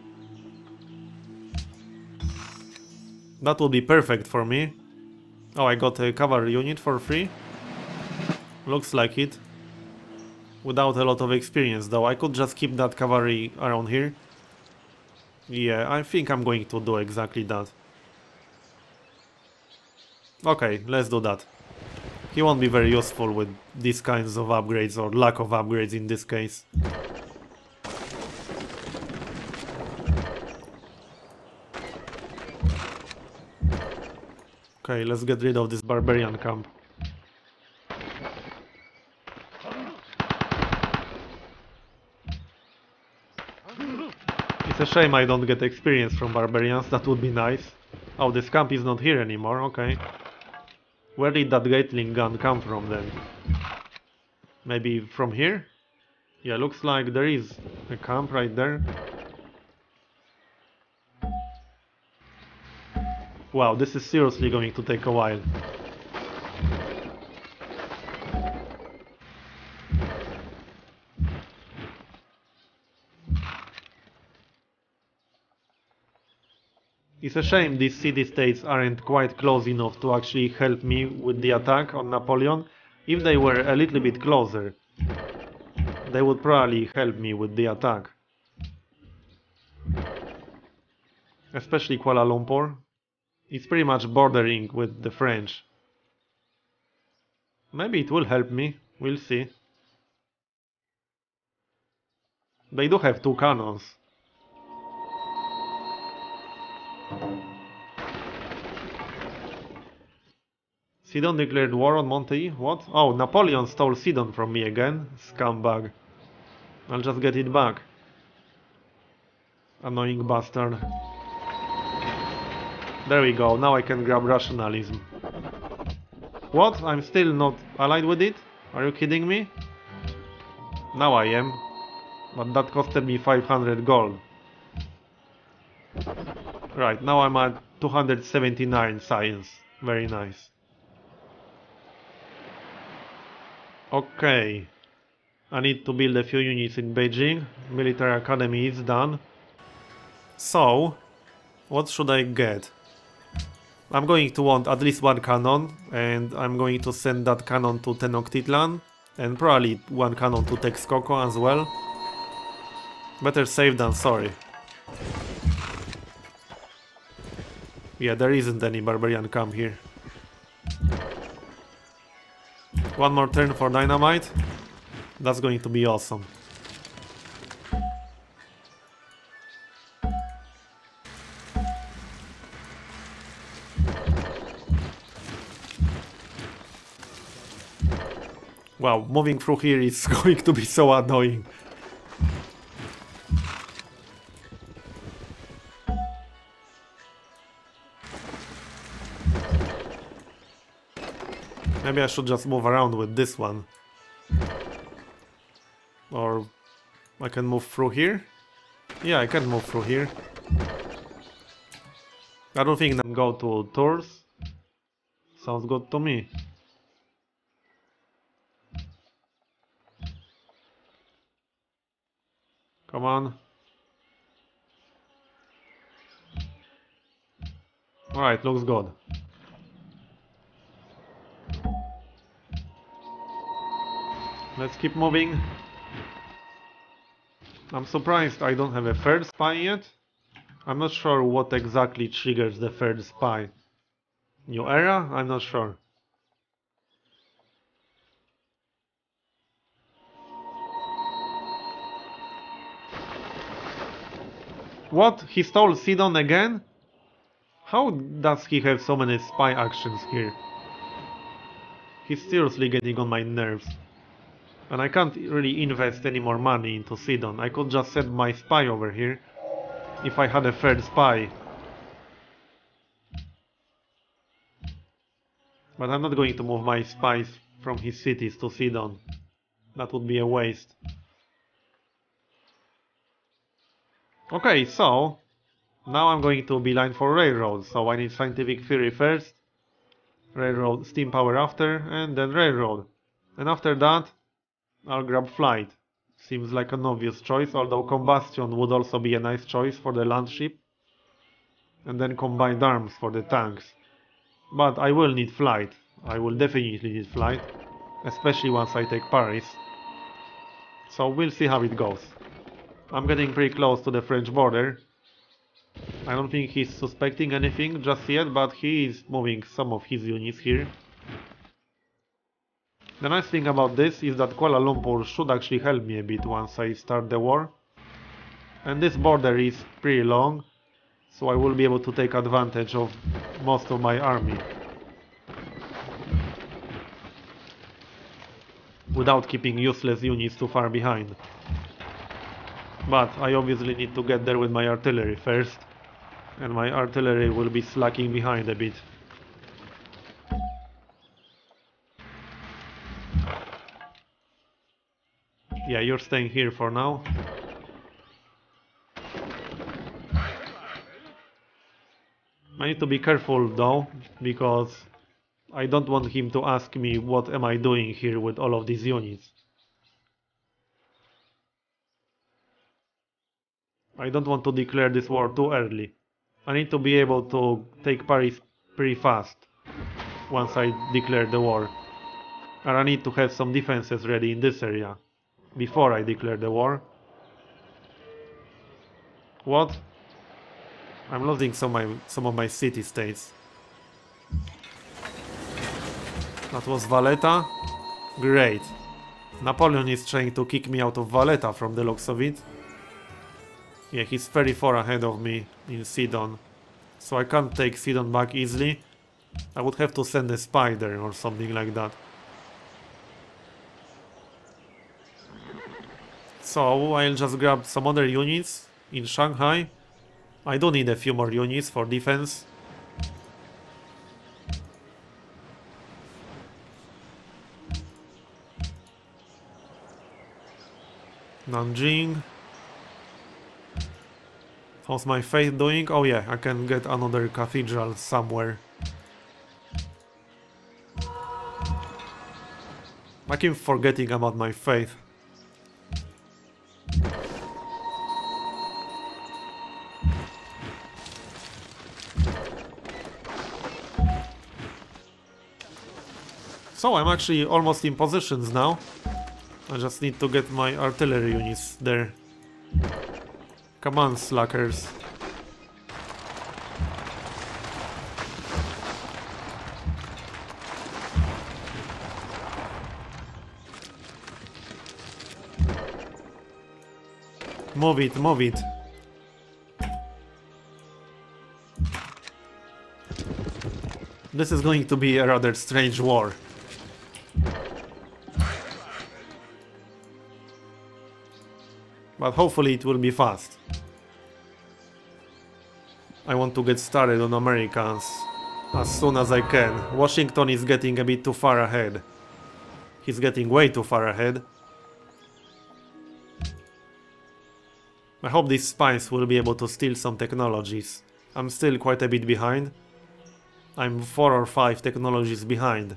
That would be perfect for me. Oh, I got a cavalry unit for free. Looks like it. Without a lot of experience though. I could just keep that cavalry around here. Yeah, I think I'm going to do exactly that. Okay, let's do that. He won't be very useful with these kinds of upgrades, or lack of upgrades in this case. Okay, let's get rid of this barbarian camp. It's a shame I don't get experience from barbarians, that would be nice. Oh, this camp is not here anymore, okay. Where did that Gatling gun come from then? Maybe from here? Yeah, looks like there is a camp right there. Wow, this is seriously going to take a while. It's a shame these city-states aren't quite close enough to actually help me with the attack on Napoleon. If they were a little bit closer, they would probably help me with the attack. Especially Kuala Lumpur. It's pretty much bordering with the French. Maybe it will help me, we'll see. They do have two cannons. Sidon declared war on Monty? What? Oh, Napoleon stole Sidon from me again. Scumbag. I'll just get it back. Annoying bastard. There we go, now I can grab rationalism. What? I'm still not allied with it? Are you kidding me? Now I am. But that costed me five hundred gold. Right, now I'm at two hundred seventy-nine science. Very nice. Okay. I need to build a few units in Beijing. Military academy is done. So, what should I get? I'm going to want at least one cannon, and I'm going to send that cannon to Tenochtitlan, and probably one cannon to Texcoco as well. Better safe than sorry. Yeah, there isn't any barbarian camp here. One more turn for dynamite. That's going to be awesome. Wow, moving through here is going to be so annoying. Maybe I should just move around with this one. Or I can move through here? Yeah, I can move through here. I don't think I can go to tours. Sounds good to me. Come on. Alright, looks good. Let's keep moving. I'm surprised I don't have a third spy yet. I'm not sure what exactly triggers the third spy. New era? I'm not sure. What? He stole Sidon again? How does he have so many spy actions here? He's seriously getting on my nerves. And I can't really invest any more money into Sidon. I could just send my spy over here if I had a third spy. But I'm not going to move my spies from his cities to Sidon. That would be a waste. Okay, so now I'm going to beeline for railroad. So I need scientific theory first, railroad steam power after, and then railroad. And after that, I'll grab flight. Seems like an obvious choice, although combustion would also be a nice choice for the land ship. And then combined arms for the tanks. But I will need flight. I will definitely need flight, especially once I take Paris. So we'll see how it goes. I'm getting pretty close to the French border. I don't think he's suspecting anything just yet, but he is moving some of his units here. The nice thing about this is that Kuala Lumpur should actually help me a bit once I start the war. And this border is pretty long, so I will be able to take advantage of most of my army without keeping useless units too far behind. But I obviously need to get there with my artillery first, and my artillery will be slacking behind a bit. Yeah, you're staying here for now. I need to be careful though, because I don't want him to ask me what am I doing here with all of these units. I don't want to declare this war too early. I need to be able to take Paris pretty fast once I declare the war. And I need to have some defenses ready in this area before I declare the war. What? I'm losing some of my, some of my city-states. That was Valletta? Great. Napoleon is trying to kick me out of Valletta from the looks of it. Yeah, he's very far ahead of me in Sidon. So I can't take Sidon back easily. I would have to send a spy there or something like that. So I'll just grab some other units in Shanghai. I do need a few more units for defense. Nanjing. How's my faith doing? Oh yeah, I can get another cathedral somewhere. I keep forgetting about my faith. So I'm actually almost in positions now. I just need to get my artillery units there. Come on, slackers. Move it, move it. This is going to be a rather strange war. But hopefully it will be fast. I want to get started on Americans as soon as I can. Washington is getting a bit too far ahead. He's getting way too far ahead. I hope these spies will be able to steal some technologies. I'm still quite a bit behind. I'm four or five technologies behind.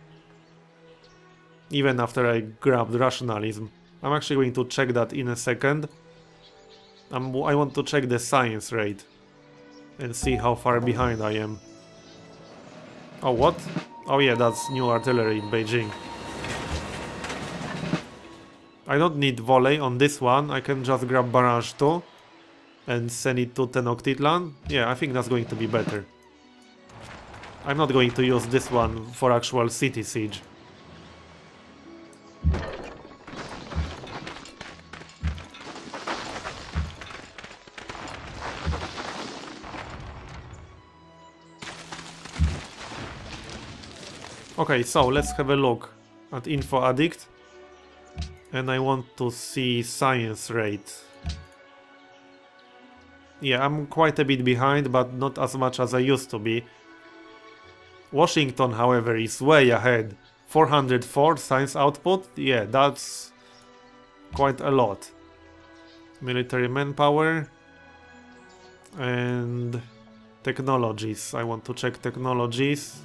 Even after I grabbed rationalism. I'm actually going to check that in a second. I'm, I want to check the science rate. And see how far behind I am. Oh, what? Oh yeah, that's new artillery in Beijing. I don't need volley on this one. I can just grab barrage two. And send it to Tenochtitlan. Yeah, I think that's going to be better. I'm not going to use this one for actual city siege. Okay, so let's have a look at Info Addict. And I want to see science rate. Yeah, I'm quite a bit behind, but not as much as I used to be. Washington, however, is way ahead. four hundred four science output. Yeah, that's quite a lot. Military manpower. And technologies. I want to check technologies.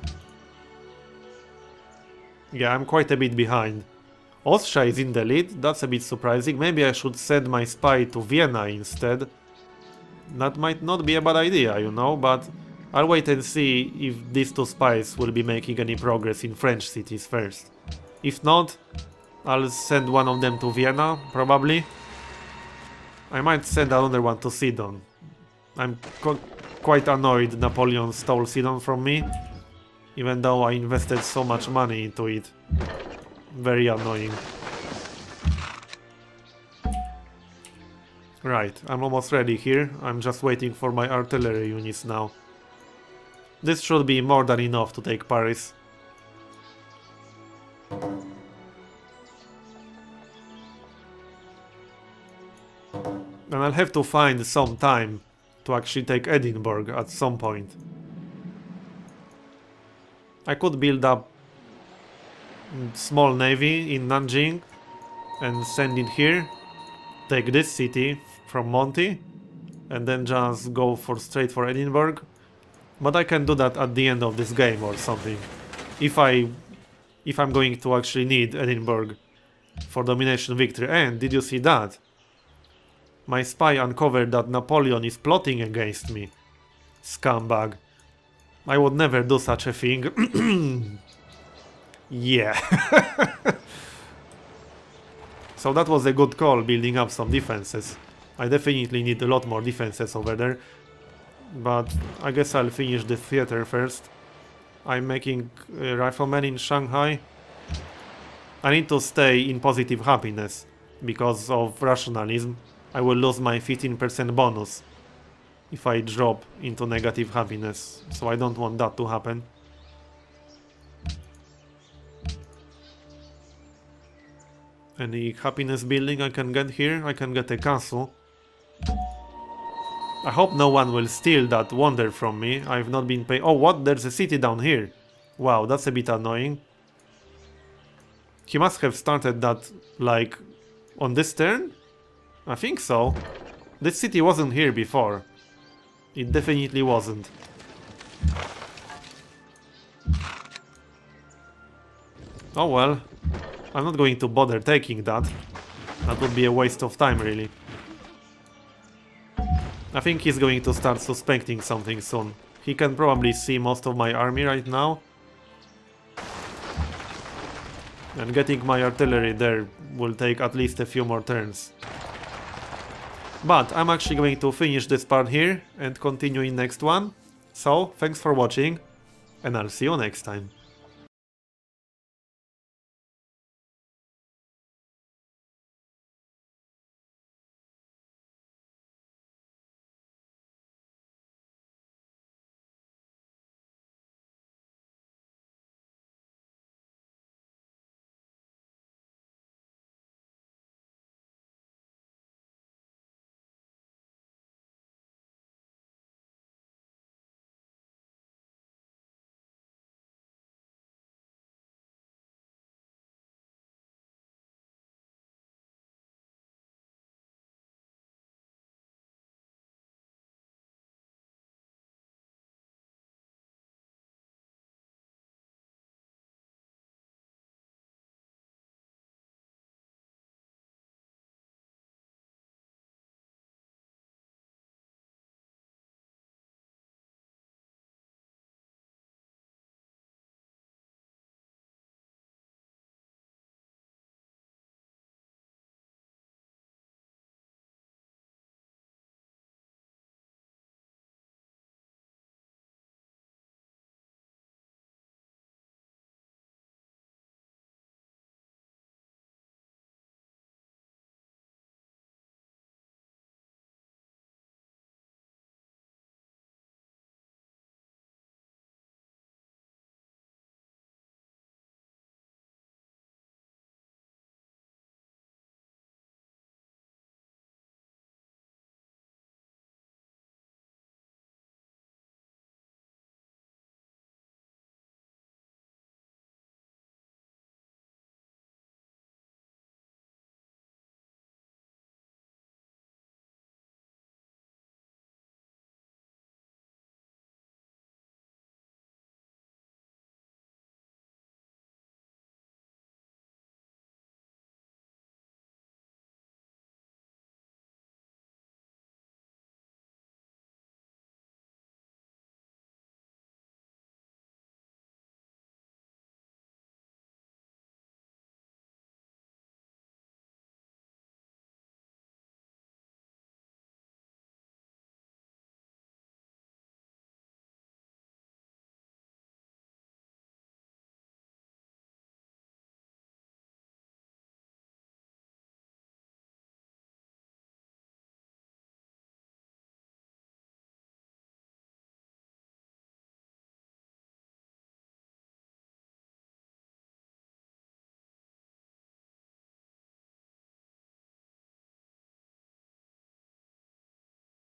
Yeah, I'm quite a bit behind. Austria is in the lead. That's a bit surprising. Maybe I should send my spy to Vienna instead. That might not be a bad idea, you know, but I'll wait and see if these two spies will be making any progress in French cities first. If not, I'll send one of them to Vienna, probably. I might send another one to Sidon. I'm qu quite annoyed Napoleon stole Sidon from me, even though I invested so much money into it. Very annoying. Right, I'm almost ready here. I'm just waiting for my artillery units now. This should be more than enough to take Paris. And I'll have to find some time to actually take Edinburgh at some point. I could build up a small navy in Nanjing and send it here. Take this city from Monty and then just go for straight for Edinburgh. But I can do that at the end of this game or something. If I if I'm going to actually need Edinburgh for domination victory. And did you see that? My spy uncovered that Napoleon is plotting against me. Scumbag. I would never do such a thing. Yeah. So that was a good call, building up some defenses. I definitely need a lot more defenses over there. But I guess I'll finish the theater first. I'm making a rifleman in Shanghai. I need to stay in positive happiness. Because of rationalism, I will lose my fifteen percent bonus if I drop into negative happiness. So I don't want that to happen. Any happiness building I can get here? I can get a castle. I hope no one will steal that wonder from me. I've not been paid. Oh, what? There's a city down here. Wow, that's a bit annoying. He must have started that, like, on this turn? I think so. This city wasn't here before. It definitely wasn't. Oh well. I'm not going to bother taking that. That would be a waste of time, really. I think he's going to start suspecting something soon. He can probably see most of my army right now. And getting my artillery there will take at least a few more turns. But I'm actually going to finish this part here and continue in next one. So, thanks for watching, and I'll see you next time.